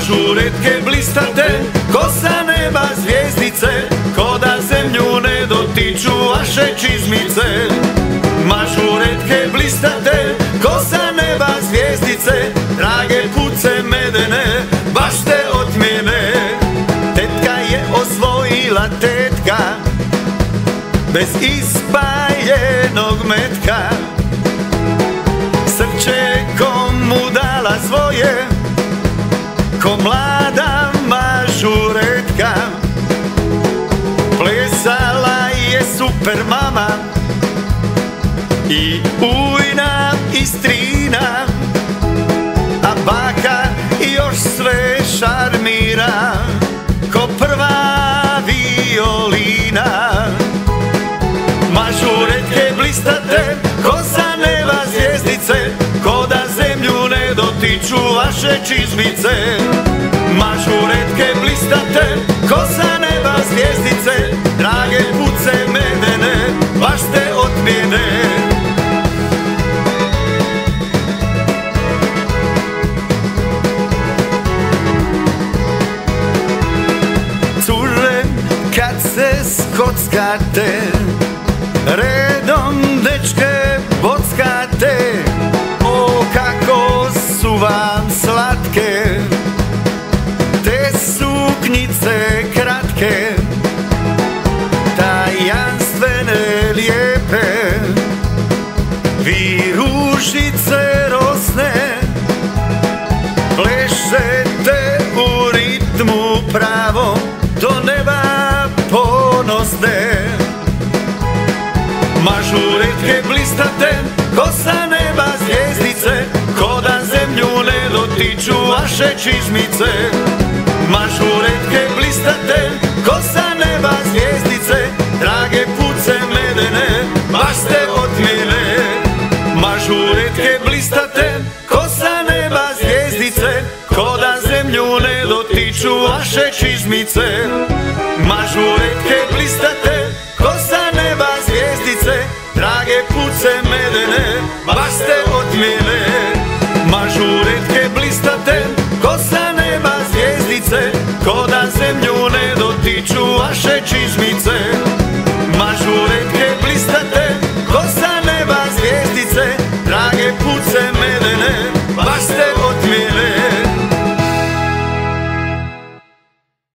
Mažuretke blistate, ko sa neba zvijezdice, ko da zemlju ne dotiču vaše čizmice. Mažuretke blistate, ko sa neba zvijezdice, drage puce medene, baš ste od mene. Tetka je osvojila tetka, bez ispaljenog metka. Srce komu dala svoje, ko mlada mažuretka. Plesala je super mama i ujna i strina, a baka još sve šarmira ko prva violina. Mažuretke blistate, ko sa neba zvijezdice, ko da zemlju ne dotiču vaše čizmice. Mažuretke blistate, ko sa neba zvijezdice, drage puce medene, baš ste od mene. Cure, kad se skockate, redom dečke bockate, o kako su vam slatke te suknjice kratke, tajanstvene lijepe. Vi ružice rosne, plešete u ritmu pravo, do neba ponosne. Mažuretke blistate, ko sa neba zvijezdice, ko da zemlju ne dotiču vaše čizmice. Mažuretke blistate, ko sa neba zvijezdice, drage puce medene, baš ste od mene. Mažuretke blistate, ko sa neba zvijezdice, ko da zemlju ne dotiču vaše čizmice. Mažuretke blistate, ko sa neba zvijezdice, drage puce medene, baš ste od mene. Mažuretke blistate, ko sa neba zvijezdice, ko da zemlju ne